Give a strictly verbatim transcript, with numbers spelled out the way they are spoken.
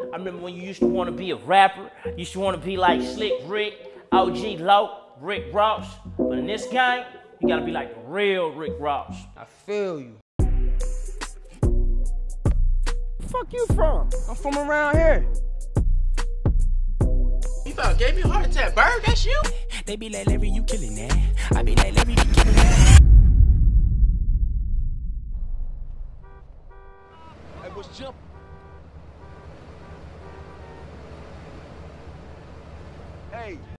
I remember when you used to want to be a rapper, you used to want to be like Slick Rick, O G Low, Rick Ross. But in this game, you gotta be like the real Rick Ross. I feel you. Where the fuck you from? I'm from around here. You about gave me a heart attack, Bird, that's you? They be like, Larry, you killing that. I be like, Larry, you killing that. Hey, what's jump? Hey.